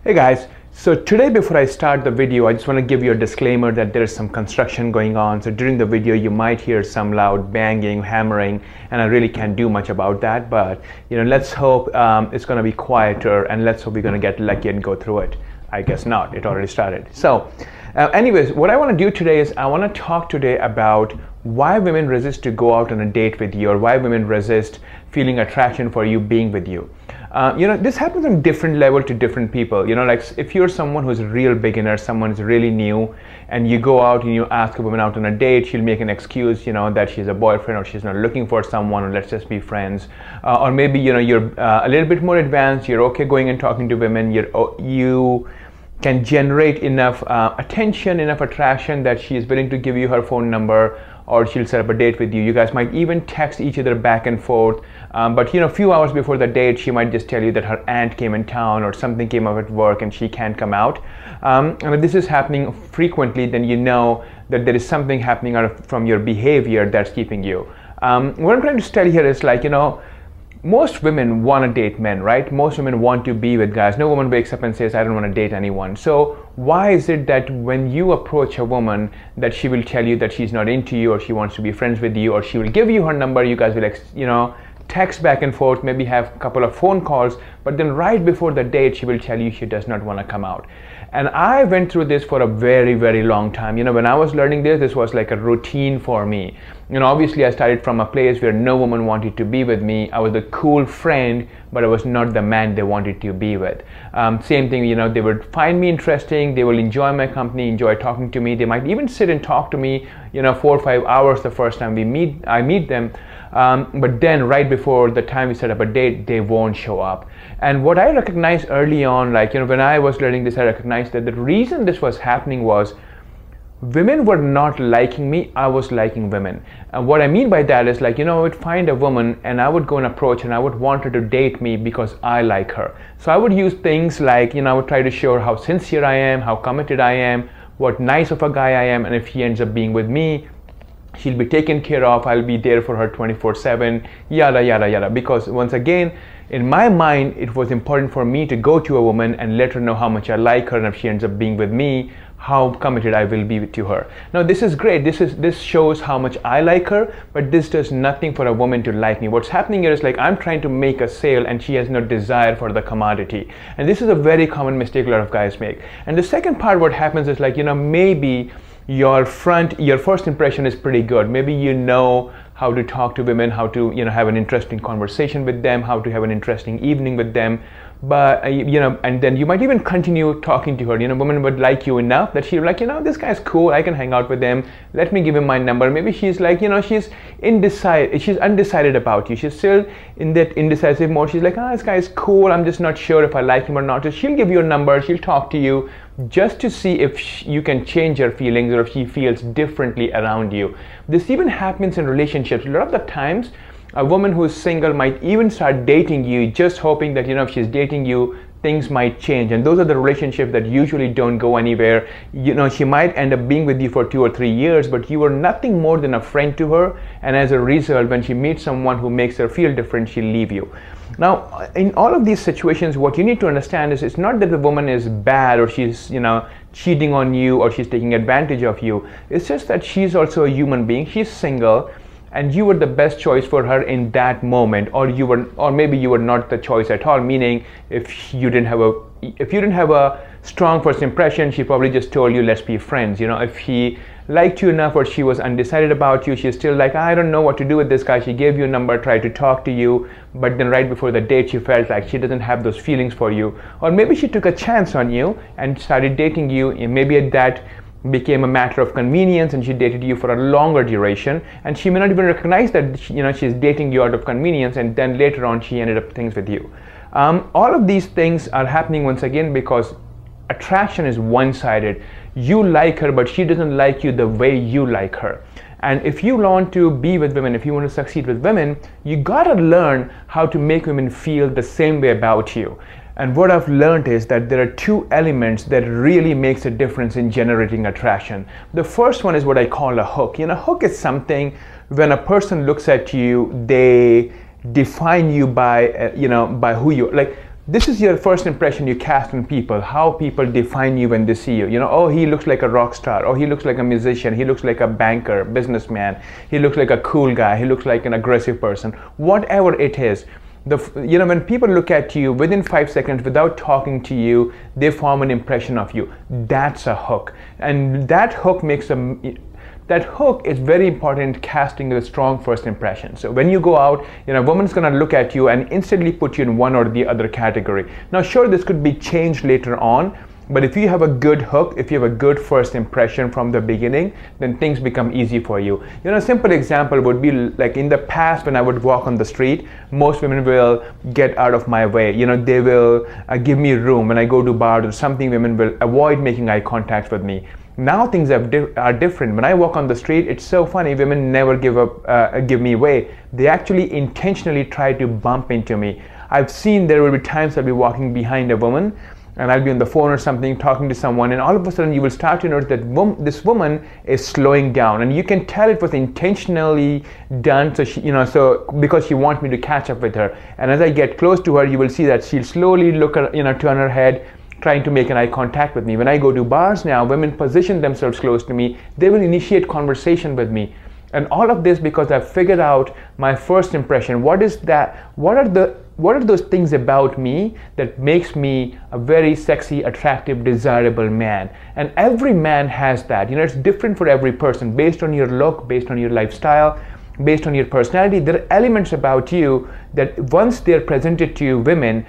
Hey guys, so today before I start the video, I just want to give you a disclaimer that there is some construction going on. So during the video, you might hear some loud banging, hammering, and I really can't do much about that. But let's hope it's going to be quieter, and let's hope we're going to get lucky and go through it. I guess not, it already started. So anyways, what I want to do today is I want to talk today about why women resist to go out on a date with you, or why women resist feeling attraction for you being with you. This happens on different level to different people. Like if you're someone who's a real beginner, someone who's really new, and you go out and you ask a woman out on a date, she'll make an excuse, that she's a boyfriend or she's not looking for someone, or let's just be friends. Or maybe, you're a little bit more advanced, you're okay going and talking to women, you can generate enough attention, enough attraction that she is willing to give you her phone number, or she'll set up a date with you. You guys might even text each other back and forth. But a few hours before the date, she might just tell you that her aunt came in town or something came up at work and she can't come out. And if this is happening frequently, then you know that there is something happening from your behavior that's keeping you. What I'm trying to tell you here is most women want to date men, right? Most women want to be with guys. No woman wakes up and says, I don't want to date anyone. So why is it that when you approach a woman that she will tell you that she's not into you, or she wants to be friends with you, or she will give you her number, you guys will, text back and forth, maybe have a couple of phone calls, but then right before the date, she will tell you she does not want to come out. And I went through this for a very, very long time. When I was learning this was like a routine for me. Obviously I started from a place where no woman wanted to be with me. I was a cool friend, but I was not the man they wanted to be with. Same thing, they would find me interesting, they will enjoy my company, enjoy talking to me. They might even sit and talk to me, 4 or 5 hours the first time I meet them. But then right before the time we set up a date, they won't show up. And what I recognized early on, when I was learning this, I recognized that the reason this was happening was women were not liking me, I was liking women. And what I mean by that is I would find a woman and I would go and approach and I would want her to date me because I like her. So I would use things like, I would try to show her how sincere I am, how committed I am, what nice of a guy I am, and if he ends up being with me, she'll be taken care of, I'll be there for her 24/7, yada, yada, yada. Because once again, in my mind, it was important for me to go to a woman and let her know how much I like her, and if she ends up being with me, how committed I will be to her. Now this is great, this shows how much I like her, but this does nothing for a woman to like me. What's happening here is I'm trying to make a sale and she has no desire for the commodity. And this is a very common mistake a lot of guys make. And the second part, what happens is maybe your first impression is pretty good. Maybe you know how to talk to women, how to have an interesting conversation with them, how to have an interesting evening with them. But and then you might even continue talking to her. Women would like you enough that she'll this guy's cool, I can hang out with him, let me give him my number. Maybe she's she's undecided about you, she's still in that indecisive mode. She's this guy is cool, I'm just not sure if I like him or not. So she'll give you a number, she'll talk to you just to see if you can change her feelings or if she feels differently around you. This even happens in relationships. A lot of the times a woman who is single might even start dating you just hoping that if she's dating you, things might change. And those are the relationships that usually don't go anywhere. She might end up being with you for 2 or 3 years, but you are nothing more than a friend to her, and as a result, when she meets someone who makes her feel different, she'll leave you. Now in all of these situations, what you need to understand is it's not that the woman is bad or she's cheating on you or she's taking advantage of you. It's just that she's also a human being. She's single, and you were the best choice for her in that moment, or maybe you were not the choice at all. Meaning, if you didn't have a strong first impression, she probably just told you, let's be friends. If he liked you enough or she was undecided about you, she's still I don't know what to do with this guy. She gave you a number, tried to talk to you, but then right before the date, she felt like she doesn't have those feelings for you. Or maybe she took a chance on you and started dating you, and maybe at that became a matter of convenience and she dated you for a longer duration, and she may not even recognize that she's dating you out of convenience, and then later on she ended up things with you. All of these things are happening once again because attraction is one-sided. You like her, but she doesn't like you the way you like her. And if you want to be with women, if you want to succeed with women, you gotta learn how to make women feel the same way about you. And what I've learned is that there are 2 elements that really makes a difference in generating attraction. The first one is what I call a hook. Hook is something when a person looks at you, they define you by, by who you like. this is your first impression you cast on people, how people define you when they see you. You know, oh, he looks like a rock star, oh, he looks like a musician, he looks like a banker, businessman, he looks like a cool guy, he looks like an aggressive person, whatever it is. You know, when people look at you within 5 seconds without talking to you, they form an impression of you. That's a hook, and that hook is very important in casting a strong first impression. So when you go out, you know, a woman's gonna look at you and instantly put you in one or the other category. Now, sure, this could be changed later on, but if you have a good hook, if you have a good first impression from the beginning, then things become easy for you. You know, a simple example would be like in the past when I would walk on the street, most women will get out of my way. You know, they will give me room. When I go to bars or something, women will avoid making eye contact with me. Now things are different. When I walk on the street, it's so funny, women never give me way. They actually intentionally try to bump into me. I've seen there will be times I'll be walking behind a woman, and I'll be on the phone or something talking to someone, and all of a sudden you will start to notice that this woman is slowing down, and you can tell it was intentionally done, so because she wants me to catch up with her. And as I get close to her, you will see that she'll slowly look, turn her head, trying to make an eye contact with me. When I go to bars now, women position themselves close to me, they will initiate conversation with me. And all of this because I've figured out my first impression. What is that? What are those things about me that makes me a very sexy, attractive, desirable man? And every man has that. You know, it's different for every person based on your look, based on your lifestyle, based on your personality. There are elements about you that once they're presented to you, women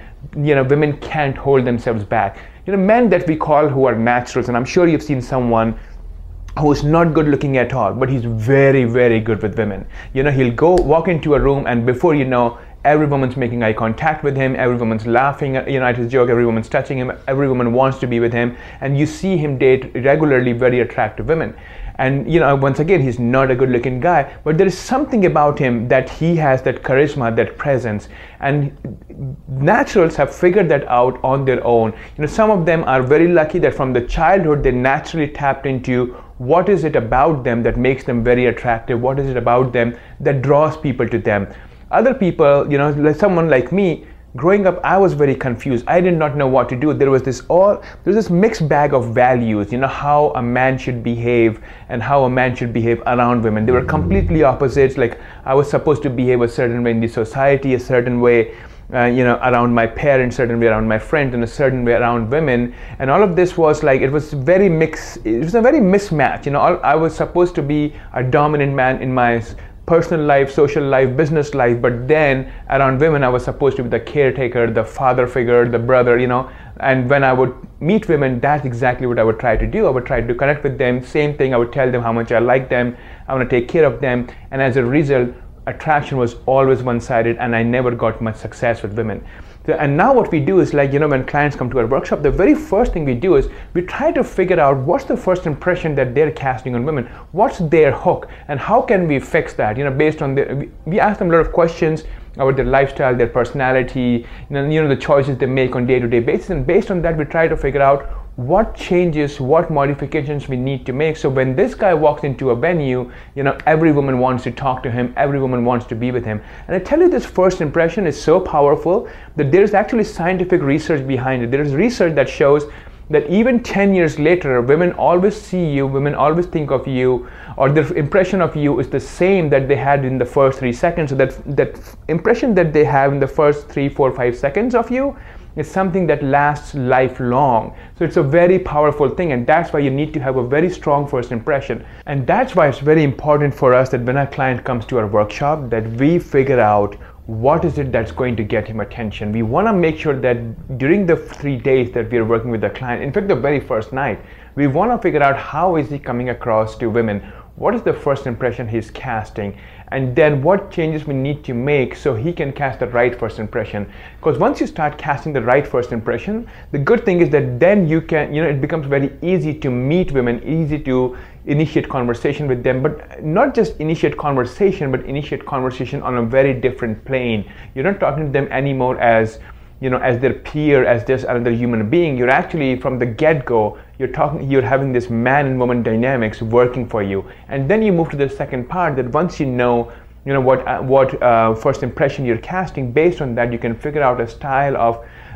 can't hold themselves back. You know, men that we call who are naturals, and I'm sure you've seen someone who's not good looking at all, but he's very, very good with women. You know, he'll walk into a room, and before you know, every woman's making eye contact with him, every woman's laughing at his joke, every woman's touching him, every woman wants to be with him, and you see him date regularly very attractive women. And you know, once again, he's not a good looking guy, but there is something about him that he has that charisma, that presence, and naturals have figured that out on their own. You know, some of them are very lucky that from the childhood they naturally tapped into what is it about them that makes them very attractive, what is it about them that draws people to them. Other people, you know, like someone like me, growing up, I was very confused. I did not know what to do. There was this mixed bag of values, you know, how a man should behave and how a man should behave around women. They were completely opposites. Like I was supposed to behave a certain way in the society, a certain way, around my parents, certain way around my friends, and a certain way around women. And all of this was like, it was very mixed. It was a very mismatch. You know, I was supposed to be a dominant man in my personal life, social life, business life, but then around women I was supposed to be the caretaker, the father figure, the brother, you know. And when I would meet women, that's exactly what I would try to do. I would try to connect with them, same thing, I would tell them how much I like them, I want to take care of them, and as a result, attraction was always one-sided, and I never got much success with women. And now what we do is, like, you know, when clients come to our workshop, the very first thing we do is we try to figure out what's the first impression that they're casting on women, what's their hook, and how can we fix that, you know, based on we ask them a lot of questions about their lifestyle, their personality, you know, the choices they make on day-to-day basis, and based on that we try to figure out what changes, what modifications we need to make. So when this guy walks into a venue, you know, every woman wants to talk to him, every woman wants to be with him. And I tell you, this first impression is so powerful that there's actually scientific research behind it. There's research that shows that even 10 years later, women always see you, women always think of you, or their impression of you is the same that they had in the first 3 seconds. So that impression that they have in the first 3, 4, 5 seconds of you, it's something that lasts lifelong. So it's a very powerful thing, and that's why you need to have a very strong first impression. And that's why it's very important for us that when a client comes to our workshop, that we figure out what is it that's going to get him attention. We want to make sure that during the 3 days that we are working with the client, in fact the very first night, we want to figure out how is he coming across to women, what is the first impression he's casting, and then what changes we need to make so he can cast the right first impression. Because once you start casting the right first impression, the good thing is that then you can, you know, it becomes very easy to meet women, easy to initiate conversation with them, but not just initiate conversation, but initiate conversation on a very different plane. You're not talking to them anymore as, you know, as their peer, as just another human being. You're actually, from the get-go, you're having this man and woman dynamics working for you. And then you move to the second part, that once you know what first impression you're casting, based on that you can figure out a style of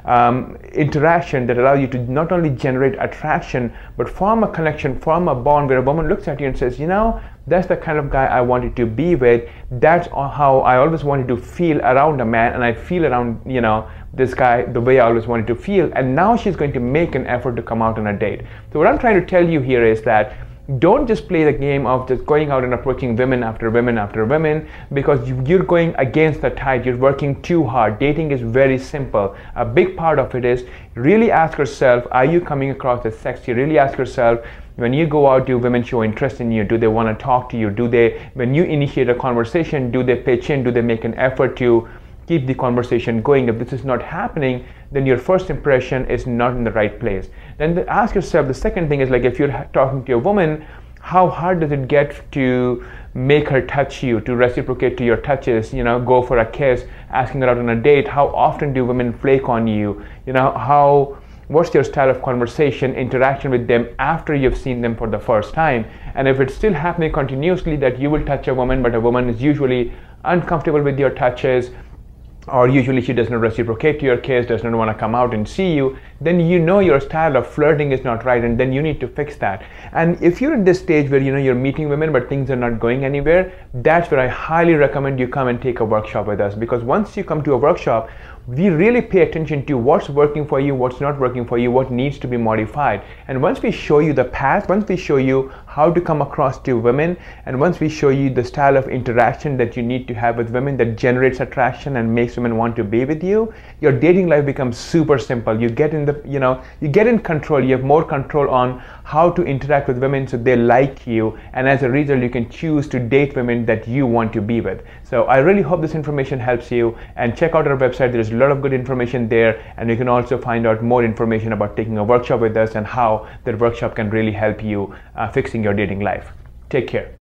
interaction that allows you to not only generate attraction but form a connection, form a bond where a woman looks at you and says, you know, that's the kind of guy I wanted to be with. That's how I always wanted to feel around a man, and I feel around, you know, this guy the way I always wanted to feel. And now she's going to make an effort to come out on a date. So what I'm trying to tell you here is that don't just play the game of just going out and approaching women after women after women, because you're going against the tide. You're working too hard. Dating is very simple. A big part of it is really ask yourself, are you coming across as sexy? Really ask yourself, when you go out, do women show interest in you? Do they want to talk to you? Do they, when you initiate a conversation, do they pitch in? Do they make an effort to keep the conversation going? If this is not happening, then your first impression is not in the right place. Then ask yourself, the second thing is, like, if you're talking to a woman, how hard does it get to make her touch you, to reciprocate to your touches, you know, go for a kiss, asking her out on a date? How often do women flake on you? You know, what's your style of conversation, interaction with them after you've seen them for the first time? And if it's still happening continuously that you will touch a woman, but a woman is usually uncomfortable with your touches, or usually she does not reciprocate to your kiss, does not want to come out and see you, then you know your style of flirting is not right, and then you need to fix that. And if you're at this stage where, you know, you're meeting women but things are not going anywhere, that's where I highly recommend you come and take a workshop with us. Because once you come to a workshop, we really pay attention to what's working for you, what's not working for you, what needs to be modified. And once we show you the path, once we show you how to come across to women, and once we show you the style of interaction that you need to have with women that generates attraction and makes women want to be with you, your dating life becomes super simple. You get in the, you know, you get in control. You have more control on how to interact with women so they like you, and as a result you can choose to date women that you want to be with. So I really hope this information helps you, and check out our website. There's a lot of good information there, and you can also find out more information about taking a workshop with us and how that workshop can really help you fixing your dating life. Take care.